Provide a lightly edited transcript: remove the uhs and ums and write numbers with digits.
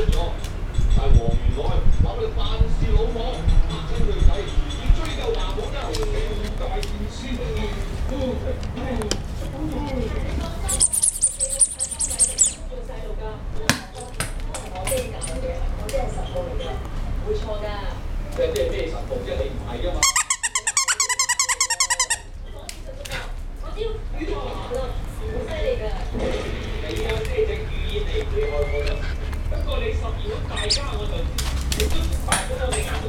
咗，但係黃原來話佢辦事魯莽，嚇親女仔，要追究話冇得大件事。 會錯㗎。 即係咩神父啫？你唔係㗎嘛？ 我知語言學咯，好犀利㗎。 你有咩隻語言嚟？你害我就不過你12號大家我就知，你都發咗我哋眼